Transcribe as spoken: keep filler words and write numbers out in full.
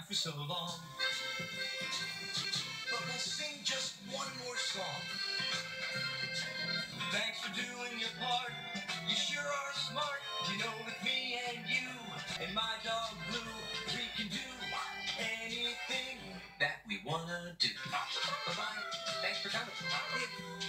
for so long. But we'll sing just one more song. Thanks for doing your part. You sure are smart. You know, with me and you and my dog Blue, we can do anything that we wanna do. Bye bye. Thanks for coming.